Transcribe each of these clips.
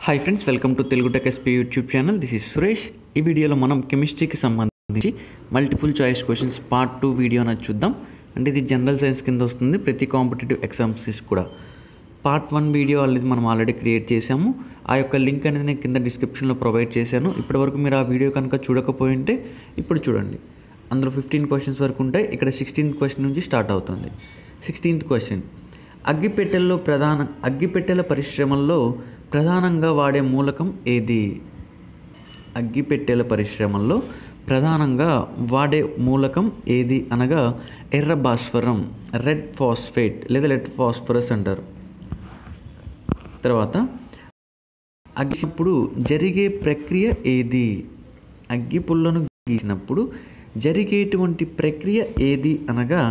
Hi friends, welcome to Telugu tech SP YouTube channel. This is Suresh. ఈ వీడియోలో మనం కెమిస్ట్రీకి సంబంధించి multiple choice questions part 2 video అనేది చూద్దాం. అంటే ఇది జనరల్ సైన్స్ కింద వస్తుంది, ప్రతి కాంపిటేటివ్ ఎగ్జామ్స్ కూడా. పార్ట్ 1 వీడియో అనేది మనం ఆల్రెడీ క్రియేట్ చేశాము. ఆ యొక్క లింక్ అనేది నేను కింద డిస్క్రిప్షన్లో ప్రొవైడ్ చేశాను. ఇప్పటివరకు మీరు ఆ వీడియో కనుక చూడకపోయి ఉంటే ఇప్పుడు చూడండి. అందులో 15 క్వశ్చన్స్ వరకు ఉంటాయి. ఇక్కడ 16th క్వశ్చన్ నుంచి స్టార్ట్ అవుతుంది. 16th క్వశ్చన్, అగ్గిపెట్టెల పరిశ్రమల్లో ప్రధానంగా వాడే మూలకం ఏది? అగ్గిపెట్టెల పరిశ్రమల్లో ప్రధానంగా వాడే మూలకం ఏది అనగా ఎర్ర భాస్వరం, రెడ్ ఫాస్ఫేట్ లేదా రెడ్ ఫాస్ఫరస్ అంటారు. తర్వాత అగ్గిప్పుడు జరిగే ప్రక్రియ ఏది? అగ్గిపుల్లను గీసినప్పుడు జరిగేటువంటి ప్రక్రియ ఏది అనగా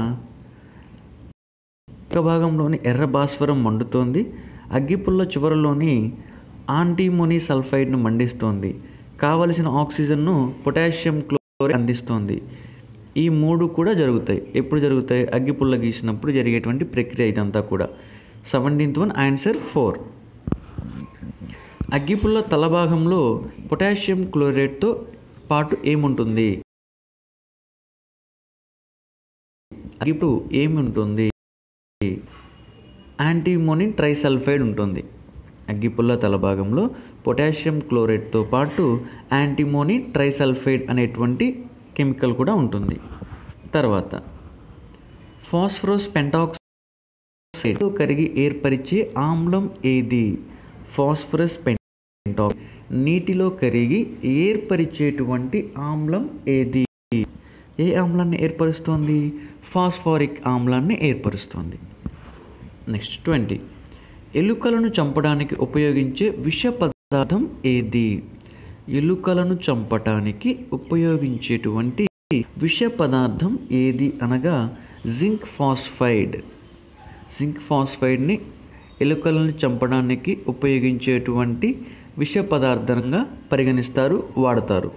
ఒక భాగంలోని ఎర్ర భాస్వరం మండుతోంది, అగ్గిపుల్ల చివరలోని యాంటిమోనీ సల్ఫైడ్ను మండిస్తోంది, కావలసిన ఆక్సిజన్ను పొటాషియం క్లోరైడ్ అందిస్తోంది. ఈ మూడు కూడా జరుగుతాయి. ఎప్పుడు జరుగుతాయి? అగ్గిపుల్ల గీసినప్పుడు జరిగేటువంటి ప్రక్రియ ఇదంతా కూడా. 17th one answer 4. అగ్గిపుల్ల తలభాగంలో పొటాషియం క్లోరైడ్తో పాటు ఏముంటుంది? అగ్గిపుల్ల ఏముంటుంది? యాంటిమోనీ ట్రైసల్ఫైడ్ ఉంటుంది. అగ్గిపుల్ల తలభాగంలో పొటాషియం క్లోరైడ్తో పాటు యాంటిమోనీ ట్రైసల్ఫైడ్ అనేటువంటి కెమికల్ కూడా ఉంటుంది. తర్వాత ఫాస్ఫరస్ పెంటాక్సైడ్ కరిగి ఏర్పరిచే ఆమ్లం ఏది? ఫాస్ఫరస్ పెంటాక్సైడ్ నీటిలో కరిగి ఏర్పరిచేటువంటి ఆమ్లం ఏది? ఏ ఆమ్లాన్ని ఏర్పరుస్తుంది? ఫాస్ఫారిక్ ఆమ్లాన్ని ఏర్పరుస్తుంది. నెక్స్ట్ 20, ఎలుకలను చంపడానికి ఉపయోగించే విష పదార్థం ఏది? ఎలుకలను చంపడానికి ఉపయోగించేటువంటి విష పదార్థం ఏది అనగా జింక్ ఫాస్ఫైడ్. జింక్ ఫాస్ఫైడ్ని ఎలుకలను చంపడానికి ఉపయోగించేటువంటి విష పదార్థంగా పరిగణిస్తారు, వాడతారు.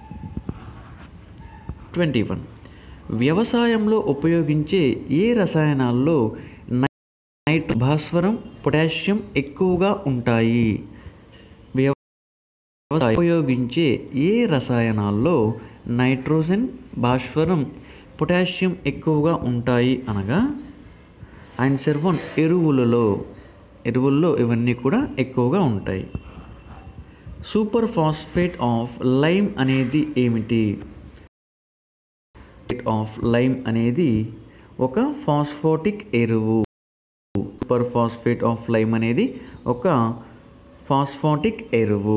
21, వ్యవసాయంలో ఉపయోగించే ఏ రసాయనాల్లో భాస్వరం, పొటాషియం ఎక్కువగా ఉంటాయి? వ్యవసాయం ఉపయోగించే ఏ రసాయనాల్లో నైట్రోజన్, భాస్వరం, పొటాషియం ఎక్కువగా ఉంటాయి అనగా ఆన్సర్ 1 ఎరువుల్లో ఇవన్నీ కూడా ఎక్కువగా ఉంటాయి. సూపర్ ఫాస్ఫేట్ ఆఫ్ లైమ్ అనేది ఏమిటి? ఆఫ్ లైమ్ అనేది ఒక ఫాస్ఫోటిక్ ఎరువు. సూపర్ ఫాస్ఫేట్ ఆఫ్ లైమ్ అనేది ఒక ఫాస్ఫోటిక్ ఎరువు.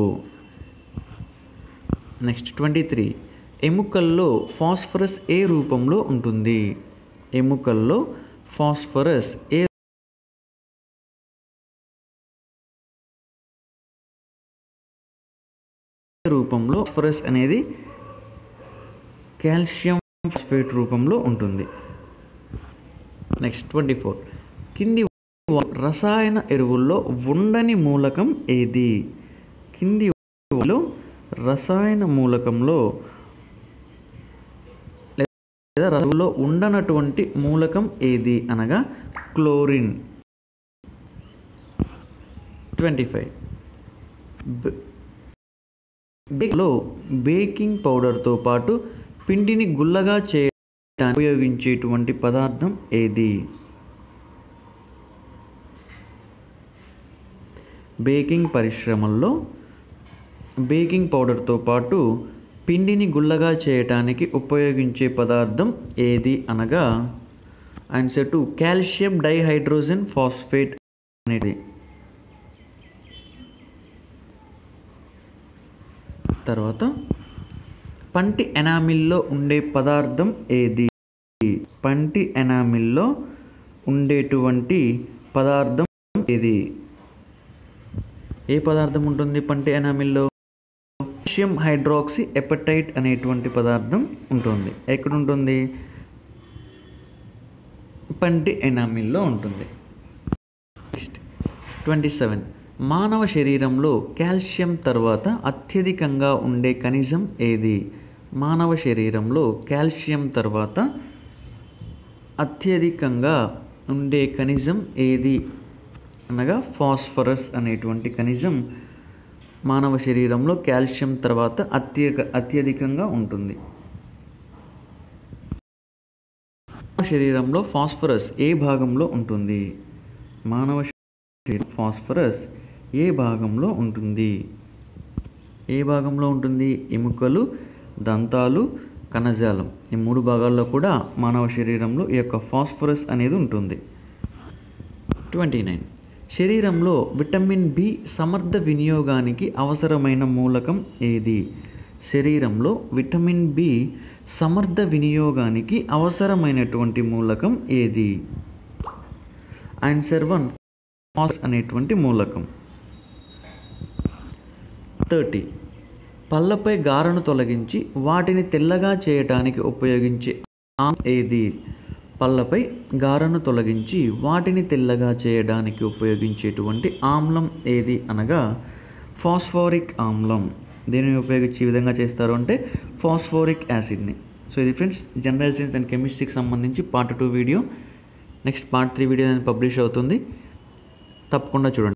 నెక్స్ట్ 23, ఎముకల్లో ఫాస్ఫరస్ ఏ రూపంలో ఉంటుంది? ఎముకల్లో ఫాస్ఫరస్ ఏ రూపంలో? ఫాస్ఫరస్ అనేది కాల్షియం ఫాస్ఫేట్ రూపంలో ఉంటుంది. నెక్స్ట్ 24, కింది రసాయన ఎరువుల్లో ఉండని మూలకం ఏది? కింది రసాయన మూలకంలో లేదా రసంలో ఉండనటువంటి మూలకం ఏది అనగా క్లోరిన్. 25, బేకింగ్ పౌడర్తో పాటు పిండిని గుల్లగా చేయడానికి ఉపయోగించేటువంటి పదార్థం ఏది? బేకింగ్ పరిశ్రమల్లో బేకింగ్ పౌడర్తో పాటు పిండిని గుల్లగా చేయడానికి ఉపయోగించే పదార్థం ఏది అనగా ఆన్సర్ 2 కాల్షియం డైహైడ్రోజన్ ఫాస్ఫేట్ అనేది. తర్వాత పంటి ఎనామిల్లో ఉండే పదార్థం ఏది? పంటి ఎనామిల్లో ఉండేటువంటి పదార్థం ఏది? ఏ పదార్థం ఉంటుంది పంటి ఎనామిల్లో? కాల్షియం హైడ్రాక్సీ ఎపటైట్ అనేటువంటి పదార్థం ఉంటుంది. ఎక్కడ ఉంటుంది? పంటి ఎనామిల్లో ఉంటుంది. నెక్స్ట్ 27, మానవ శరీరంలో కాల్షియం తర్వాత అత్యధికంగా ఉండే ఖనిజం ఏది? మానవ శరీరంలో కాల్షియం తర్వాత అత్యధికంగా ఉండే ఖనిజం ఏది అనగా ఫాస్ఫరస్ అనేటువంటి ఖనిజం మానవ శరీరంలో కాల్షియం తర్వాత అత్యధికంగా ఉంటుంది? శరీరంలో ఫాస్ఫరస్ ఏ భాగంలో ఉంటుంది? మానవ శరీరం ఫాస్ఫరస్ ఏ భాగంలో ఉంటుంది? ఏ భాగంలో ఉంటుంది? ఎముకలు, దంతాలు, కణజాలం, ఈ 3 భాగాల్లో కూడా మానవ శరీరంలో ఈ యొక్క ఫాస్ఫరస్ అనేది ఉంటుంది. 29. శరీరంలో విటమిన్ బి సమర్థ వినియోగానికి అవసరమైన మూలకం ఏది? శరీరంలో విటమిన్ బి సమర్థ వినియోగానికి అవసరమైనటువంటి మూలకం ఏది? ఆన్సర్ 1 ఫాస్ఫరస్ అనేటువంటి మూలకం. 30. పళ్ళపై గారెను తొలగించి వాటిని తెల్లగా చేయడానికి ఉపయోగించే ఆమ్లం ఏది? పళ్ళపై గారెను తొలగించి వాటిని తెల్లగా చేయడానికి ఉపయోగించేటువంటి ఆమ్లం ఏది అనగా ఫాస్ఫోరిక్ ఆమ్లం. దీనిని ఉపయోగించి ఈ విధంగా చేస్తారు అంటే ఫాస్ఫోరిక్ యాసిడ్ని. సో ఇది ఫ్రెండ్స్ జనరల్ సైన్స్ అండ్ కెమిస్ట్రీకి సంబంధించి part 2 video. Next part 3 video అనేది పబ్లిష్ అవుతుంది, తప్పకుండా చూడండి.